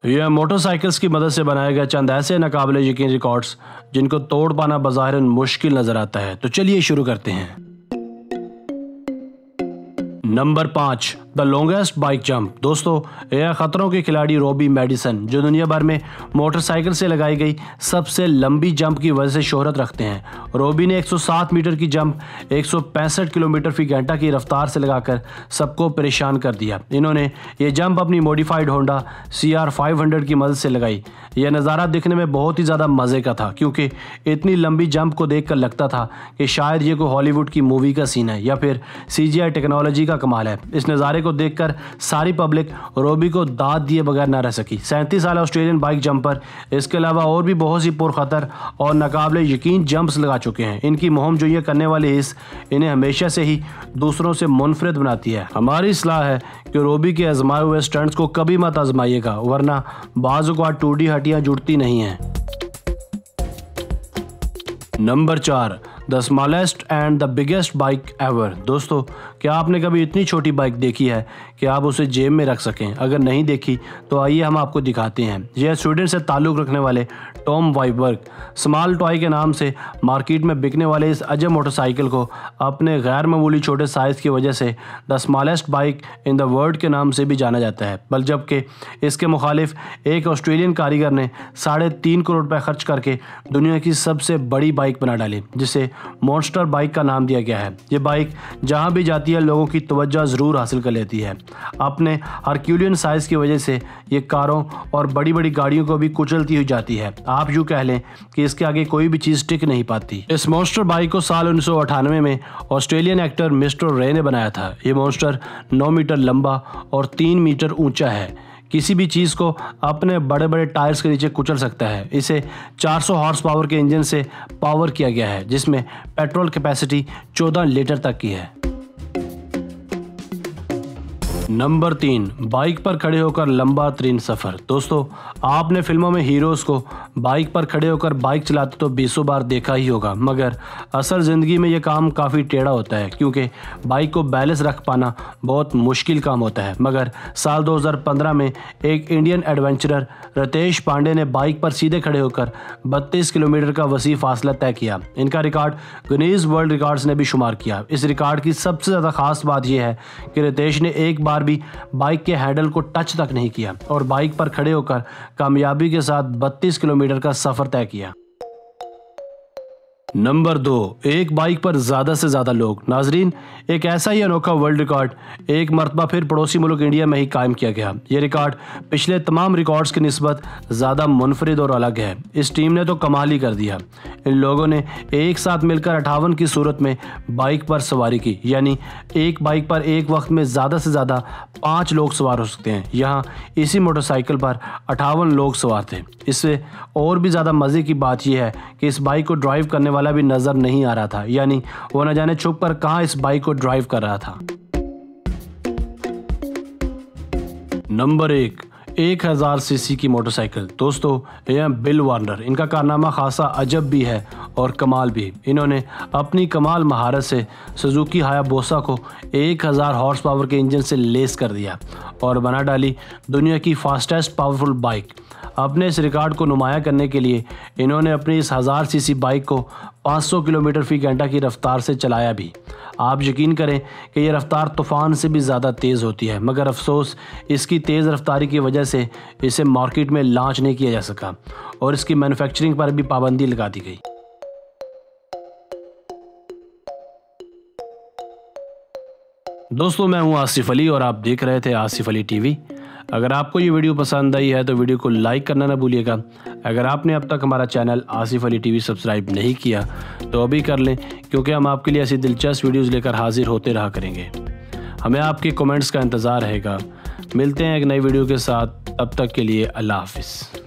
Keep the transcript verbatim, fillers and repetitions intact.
ये मोटरसाइकिल्स की मदद से बनाए गए चंद ऐसे नाकाबिले यकीन रिकॉर्ड्स जिनको तोड़ पाना बज़ाहिरन मुश्किल नजर आता है। तो चलिए शुरू करते हैं। नंबर पाँच, द लॉन्गेस्ट बाइक जंप। दोस्तों, यह खतरों के खिलाड़ी रॉबी मैडिसन, जो दुनिया भर में मोटरसाइकिल से लगाई गई सबसे लंबी जंप की वजह से शोहरत रखते हैं। रॉबी ने एक सौ सात मीटर की जंप एक सौ पैंसठ किलोमीटर फी घंटा की रफ्तार से लगाकर सबको परेशान कर दिया। इन्होंने ये जंप अपनी modified Honda C R five hundred की मदद से लगाई। यह नज़ारा दिखने में बहुत ही ज़्यादा मज़े का था, क्योंकि इतनी लंबी जंप को देखकर लगता था कि शायद ये कोई हॉलीवुड की मूवी का सीन है या फिर सी जी आई टेक्नोलॉजी का कमाल है। इस नज़ारे को देखकर सारी पब्लिक रॉबी को दाद दिए बगैर न रह सकी। सैंतीस साल ऑस्ट्रेलियन बाइक जंपर इसके अलावा और भी बहुत सी पुरखतर और नाकाबिले यकीन जंप्स लगा चुके हैं। इनकी मुहिम जो ये करने वाले हिस्स इन्हें हमेशा से ही दूसरों से मुनफरिद बनाती है। हमारी सलाह है कि रॉबी के आजमाए हुए स्टंट्स को कभी मत आजमाइएगा, वरना बाज़ औक़ात टूटी हड्डियां जुड़ती नहीं हैं। नंबर चार, the smallest and the biggest bike ever. दोस्तों, क्या आपने कभी इतनी छोटी बाइक देखी है कि आप उसे जेब में रख सकें? अगर नहीं देखी तो आइए हम आपको दिखाते हैं। यह स्वीडन से ताल्लुक़ रखने वाले टॉम वाइबर्ग स्मॉल टॉय के नाम से मार्केट में बिकने वाले इस अजब मोटरसाइकिल को अपने गैर मामूली छोटे साइज़ की वजह से the smallest bike in the world के नाम से भी जाना जाता है। बल जबकि इसके मुखालिफ एक ऑस्ट्रेलियन कारीगर ने साढ़े तीन करोड़ रुपये खर्च करके दुनिया की सबसे बड़ी बाइक बना डाली, जिसे मॉन्स्टर बाइक का नाम दिया गया है। ये बाइक जहां भी जाती है लोगों की तवज्जो ज़रूर हासिल कर लेती है। अपने हरक्यूलियन साइज़ की वजह से ये कारों और बड़ी बड़ी गाड़ियों को भी कुचलती हुई जाती है। आप यूँ कह लें कि इसके आगे कोई भी चीज़ टिक नहीं पाती। इस मॉन्स्टर बाइक को साल उन्नीस सौ अठानवे में ऑस्ट्रेलियन एक्टर मिस्टर रे ने बनाया था। ये मॉन्स्टर नौ मीटर लंबा और तीन मीटर ऊंचा है। किसी भी चीज़ को अपने बड़े बड़े टायर्स के नीचे कुचल सकता है। इसे चार सौ हॉर्स पावर के इंजन से पावर किया गया है, जिसमें पेट्रोल कैपेसिटी चौदह लीटर तक की है। नंबर तीन, बाइक पर खड़े होकर लंबा तरीन सफ़र। दोस्तों, आपने फिल्मों में हीरोज़ को बाइक पर खड़े होकर बाइक चलाते तो बीसों बार देखा ही होगा, मगर असल ज़िंदगी में ये काम काफ़ी टेढ़ा होता है, क्योंकि बाइक को बैलेंस रख पाना बहुत मुश्किल काम होता है। मगर साल दो हज़ार पंद्रह में एक इंडियन एडवेंचरर रितेश पांडे ने बाइक पर सीधे खड़े होकर बत्तीस किलोमीटर का वसी फासला तय किया। इनका रिकॉर्ड गिनीज वर्ल्ड रिकॉर्ड्स ने भी शुमार किया। इस रिकॉर्ड की सबसे ज़्यादा खास बात यह है कि रितेश ने एक बार भी बाइक के हैंडल को टच तक नहीं किया और बाइक पर खड़े होकर कामयाबी के साथ बत्तीस किलोमीटर का सफर तय किया। नंबर दो, एक बाइक पर ज़्यादा से ज़्यादा लोग। नाजरीन, एक ऐसा ही अनोखा वर्ल्ड रिकॉर्ड एक मरतबा फिर पड़ोसी मुल्क इंडिया में ही कायम किया गया। ये रिकॉर्ड पिछले तमाम रिकॉर्ड्स की निस्बत ज़्यादा मुनफरिद और अलग है। इस टीम ने तो कमाल ही कर दिया। इन लोगों ने एक साथ मिलकर अट्ठावन की सूरत में बाइक पर सवारी की, यानी एक बाइक पर एक वक्त में ज़्यादा से ज़्यादा पाँच लोग सवार हो सकते हैं। यहाँ इसी मोटरसाइकिल पर अट्ठावन लोग सवार थे। इससे और भी ज़्यादा मज़े की बात यह है कि इस बाइक को ड्राइव करने वाला भी नजर नहीं आ रहा था, यानी वो न जाने छुप कर कहां इस बाइक को ड्राइव कर रहा था। नंबर एक, एक हज़ार सीसी की मोटरसाइकिल। दोस्तों, यह बिल वार्नर, इनका कारनामा खासा अजब भी है और कमाल भी। इन्होंने अपनी कमाल महारत से सुजुकी हायाबुसा को एक हज़ार हॉर्स पावर के इंजन से लेस कर दिया और बना डाली दुनिया की फास्टेस्ट पावरफुल बाइक। अपने इस रिकॉर्ड को नुमाया करने के लिए इन्होंने अपनी इस हज़ार सीसी बाइक को पाँच सौ किलोमीटर फी घंटा की रफ्तार से चलाया भी। आप यकीन करें कि यह रफ्तार तूफ़ान से भी ज़्यादा तेज़ होती है, मगर अफसोस इसकी तेज़ रफ्तारी की वजह से इसे मार्केट में लॉन्च नहीं किया जा सका और इसकी मैन्युफैक्चरिंग पर भी पाबंदी लगा दी गई। दोस्तों, मैं हूं आसिफ अली और आप देख रहे थे आसिफ अली टीवी। अगर आपको ये वीडियो पसंद आई है तो वीडियो को लाइक करना ना भूलिएगा। अगर आपने अब तक हमारा channel Asif Ali TV subscribe नहीं किया तो अभी कर लें, क्योंकि हम आपके लिए ऐसी दिलचस्प वीडियोस लेकर हाजिर होते रहा करेंगे। हमें आपके कमेंट्स का इंतज़ार रहेगा। मिलते हैं एक नई वीडियो के साथ, तब तक के लिए अल्लाह हाफिज़।